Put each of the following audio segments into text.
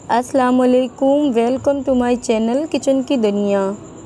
अस्सलाम वालेकुम, welcome to my channel kitchen की दुनिया।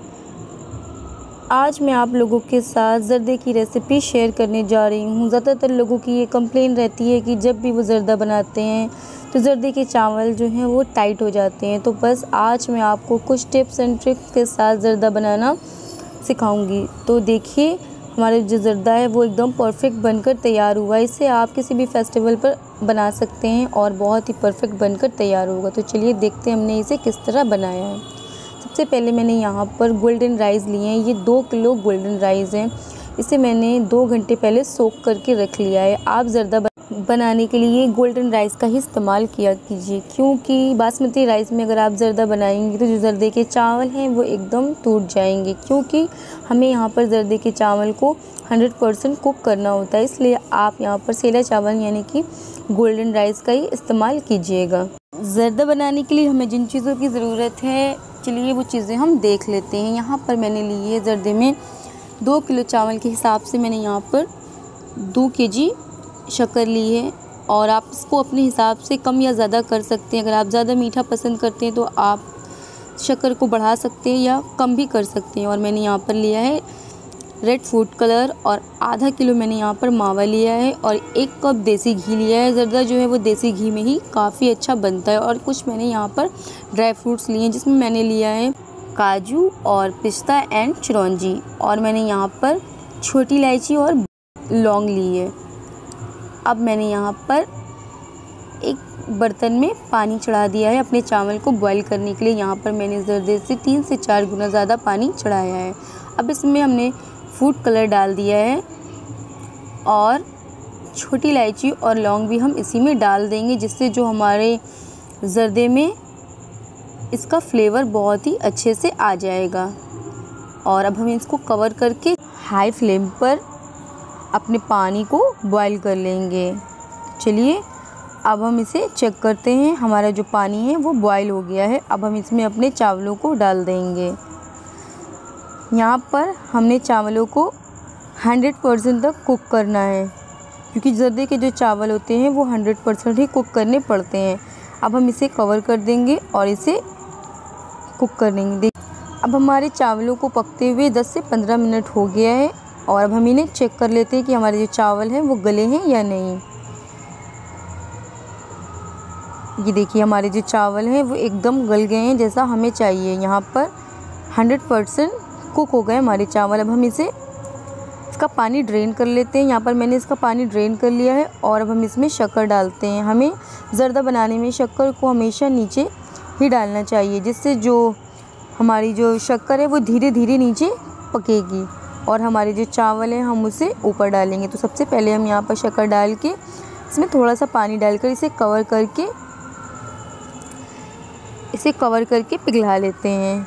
आज मैं आप लोगों के साथ ज़र्दे की रेसिपी शेयर करने जा रही हूँ। ज़्यादातर लोगों की ये कंप्लेन रहती है कि जब भी वो ज़र्दा बनाते हैं तो ज़र्दे के चावल जो हैं वो टाइट हो जाते हैं। तो बस आज मैं आपको कुछ टिप्स एंड ट्रिक्स के साथ ज़र्दा बनाना सिखाऊंगी। तो देखिए, हमारा जो ज़र्दा है वो एकदम परफेक्ट बनकर तैयार हुआ है। इसे आप किसी भी फेस्टिवल पर बना सकते हैं और बहुत ही परफेक्ट बनकर तैयार होगा। तो चलिए देखते हैं हमने इसे किस तरह बनाया है। सबसे पहले मैंने यहाँ पर गोल्डन राइस लिए हैं। ये 2 किलो गोल्डन राइस हैं। इसे मैंने 2 घंटे पहले सोक करके रख लिया है। आप ज़र्दा बनाने के लिए गोल्डन राइस का ही इस्तेमाल किया कीजिए, क्योंकि बासमती राइस में अगर आप ज़र्दा बनाएंगे तो जो ज़र्दे के चावल हैं वो एकदम टूट जाएंगे, क्योंकि हमें यहाँ पर ज़र्दे के चावल को 100% कुक करना होता है। इसलिए आप यहाँ पर सेला चावल यानी कि गोल्डन राइस का ही इस्तेमाल कीजिएगा। ज़र्दा बनाने के लिए हमें जिन चीज़ों की ज़रूरत है, चलिए वो चीज़ें हम देख लेते हैं। यहाँ पर मैंने ली है ज़र्दे में 2 किलो चावल के हिसाब से मैंने यहाँ पर 2 केजी शक्कर ली है, और आप इसको अपने हिसाब से कम या ज़्यादा कर सकते हैं। अगर आप ज़्यादा मीठा पसंद करते हैं तो आप शक्कर को बढ़ा सकते हैं या कम भी कर सकते हैं। और मैंने यहाँ पर लिया है रेड फूड कलर, और आधा किलो मैंने यहाँ पर मावा लिया है, और 1 कप देसी घी लिया है। ज़र्दा जो है वो देसी घी में ही काफ़ी अच्छा बनता है। और कुछ मैंने यहाँ पर ड्राई फ्रूट्स लिए हैं, जिसमें मैंने लिया है काजू और पिस्ता एंड चिरौंजी, और मैंने यहाँ पर छोटी इलायची और लौंग ली है। अब मैंने यहाँ पर एक बर्तन में पानी चढ़ा दिया है अपने चावल को बॉईल करने के लिए। यहाँ पर मैंने ज़र्दे से 3 से 4 गुना ज़्यादा पानी चढ़ाया है। अब इसमें हमने फूड कलर डाल दिया है, और छोटी इलायची और लौंग भी हम इसी में डाल देंगे, जिससे जो हमारे ज़र्दे में इसका फ्लेवर बहुत ही अच्छे से आ जाएगा। और अब हम इसको कवर करके हाई फ्लेम पर अपने पानी को बॉईल कर लेंगे। चलिए अब हम इसे चेक करते हैं। हमारा जो पानी है वो बॉईल हो गया है। अब हम इसमें अपने चावलों को डाल देंगे। यहाँ पर हमने चावलों को 100% तक कुक करना है, क्योंकि ज़र्दे के जो चावल होते हैं वो 100% ही कुक करने पड़ते हैं। अब हम इसे कवर कर देंगे और इसे कुक कर लेंगे। अब हमारे चावलों को पकते हुए 10 से 15 मिनट हो गया है, और अब हम इन्हें चेक कर लेते हैं कि हमारे जो चावल हैं वो गले हैं या नहीं। ये देखिए, हमारे जो चावल हैं वो एकदम गल गए हैं जैसा हमें चाहिए। यहाँ पर 100% कुक हो गए हमारे चावल। अब हम इसका पानी ड्रेन कर लेते हैं। यहाँ पर मैंने इसका पानी ड्रेन कर लिया है, और अब हम इसमें शक्कर डालते हैं। हमें ज़र्दा बनाने में शक्कर को हमेशा नीचे ही डालना चाहिए, जिससे जो हमारी जो शक्कर है वो धीरे धीरे नीचे पकेगी, और हमारे जो चावल हैं हम उसे ऊपर डालेंगे। तो सबसे पहले हम यहाँ पर शक्कर डाल के इसमें थोड़ा सा पानी डालकर इसे कवर करके पिघला लेते हैं।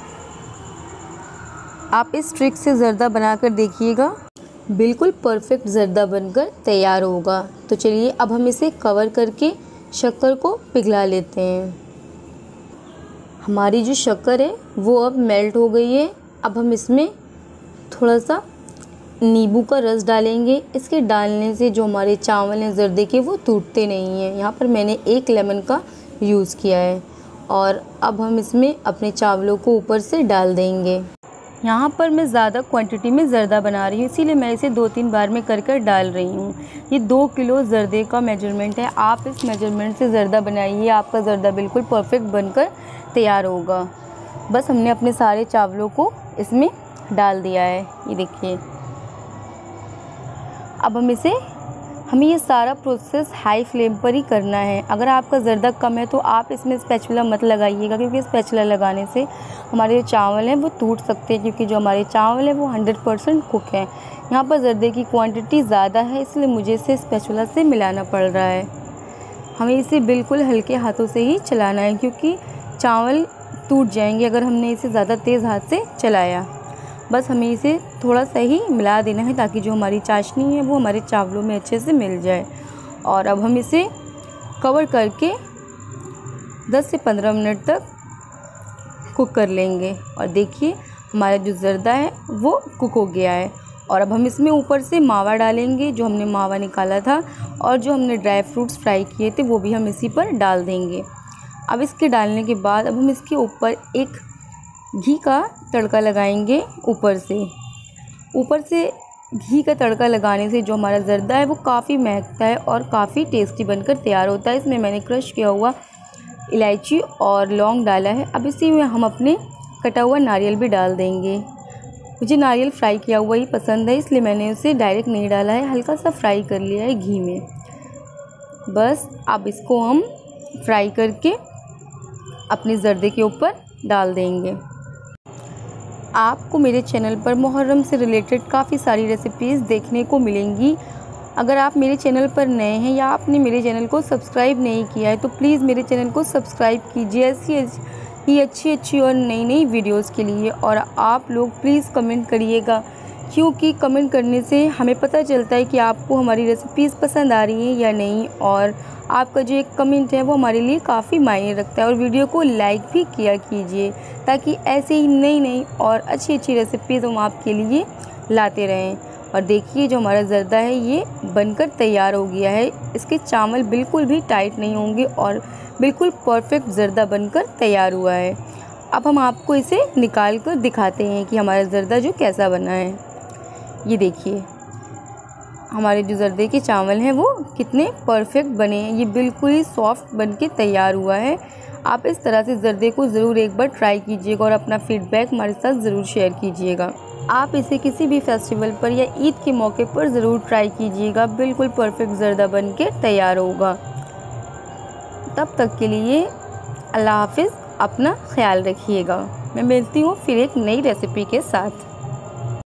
आप इस ट्रिक से ज़र्दा बनाकर देखिएगा, बिल्कुल परफेक्ट ज़र्दा बनकर तैयार होगा। तो चलिए अब हम इसे कवर करके शक्कर को पिघला लेते हैं। हमारी जो शक्कर है वो अब मेल्ट हो गई है। अब हम इसमें थोड़ा सा नींबू का रस डालेंगे। इसके डालने से जो हमारे चावल हैं ज़र्दे के वो टूटते नहीं हैं। यहाँ पर मैंने 1 लेमन का यूज़ किया है, और अब हम इसमें अपने चावलों को ऊपर से डाल देंगे। यहाँ पर मैं ज़्यादा क्वांटिटी में ज़र्दा बना रही हूँ, इसीलिए मैं इसे 2-3 बार में कर डाल रही हूँ। ये 2 किलो ज़र्दे का मेजरमेंट है। आप इस मेजरमेंट से ज़र्दा बनाइए, आपका ज़र्दा बिल्कुल परफेक्ट बनकर तैयार होगा। बस हमने अपने सारे चावलों को इसमें डाल दिया है। ये देखिए, अब हमें ये सारा प्रोसेस हाई फ्लेम पर ही करना है। अगर आपका ज़र्दा कम है तो आप इसमें स्पैचुला मत लगाइएगा, क्योंकि स्पैचुला लगाने से हमारे जो चावल हैं वो टूट सकते हैं, क्योंकि जो हमारे चावल हैं वो 100% कुक हैं। यहाँ पर ज़र्दे की क्वांटिटी ज़्यादा है, इसलिए मुझे इसे स्पैचुला से मिलाना पड़ रहा है। हमें इसे बिल्कुल हल्के हाथों से ही चलाना है, क्योंकि चावल टूट जाएंगे अगर हमने इसे ज़्यादा तेज़ हाथ से चलाया। बस हमें इसे थोड़ा सा ही मिला देना है, ताकि जो हमारी चाशनी है वो हमारे चावलों में अच्छे से मिल जाए। और अब हम इसे कवर करके 10 से 15 मिनट तक कुक कर लेंगे। और देखिए, हमारा जो ज़र्दा है वो कुक हो गया है। और अब हम इसमें ऊपर से मावा डालेंगे, जो हमने मावा निकाला था, और जो हमने ड्राई फ्रूट्स फ्राई किए थे वो भी हम इसी पर डाल देंगे। अब इसके डालने के बाद अब हम इसके ऊपर एक घी का तड़का लगाएंगे। ऊपर से घी का तड़का लगाने से जो हमारा ज़र्दा है वो काफ़ी महकता है और काफ़ी टेस्टी बनकर तैयार होता है। इसमें मैंने क्रश किया हुआ इलायची और लौंग डाला है। अब इसी में हम अपने कटा हुआ नारियल भी डाल देंगे। मुझे नारियल फ्राई किया हुआ ही पसंद है, इसलिए मैंने उसे डायरेक्ट नहीं डाला है, हल्का सा फ्राई कर लिया है घी में। बस अब इसको हम फ्राई करके अपने ज़र्दे के ऊपर डाल देंगे। आपको मेरे चैनल पर मुहर्रम से रिलेटेड काफ़ी सारी रेसिपीज़ देखने को मिलेंगी। अगर आप मेरे चैनल पर नए हैं या आपने मेरे चैनल को सब्सक्राइब नहीं किया है तो प्लीज़ मेरे चैनल को सब्सक्राइब कीजिए ऐसी ही अच्छी और नई वीडियोस के लिए। और आप लोग प्लीज़ कमेंट करिएगा, क्योंकि कमेंट करने से हमें पता चलता है कि आपको हमारी रेसिपीज़ पसंद आ रही हैं या नहीं। और आपका जो एक कमेंट है वो हमारे लिए काफ़ी मायने रखता है। और वीडियो को लाइक भी किया कीजिए ताकि ऐसे ही नई और अच्छी रेसिपीज़ हम आपके लिए लाते रहें। और देखिए जो हमारा ज़र्दा है ये बनकर तैयार हो गया है। इसके चावल बिल्कुल भी टाइट नहीं होंगे और बिल्कुल परफेक्ट ज़र्दा बनकर तैयार हुआ है। अब हम आपको इसे निकाल कर दिखाते हैं कि हमारा ज़र्दा जो कैसा बना है। ये देखिए हमारे जो ज़र्दे के चावल हैं वो कितने परफेक्ट बने हैं। ये बिल्कुल ही सॉफ्ट बनके तैयार हुआ है। आप इस तरह से ज़र्दे को ज़रूर एक बार ट्राई कीजिएगा और अपना फीडबैक हमारे साथ ज़रूर शेयर कीजिएगा। आप इसे किसी भी फेस्टिवल पर या ईद के मौके पर ज़रूर ट्राई कीजिएगा, बिल्कुल परफेक्ट ज़र्दा बनके तैयार होगा। तब तक के लिए अल्लाह हाफिज़, अपना ख्याल रखिएगा। मैं मिलती हूँ फिर एक नई रेसिपी के साथ।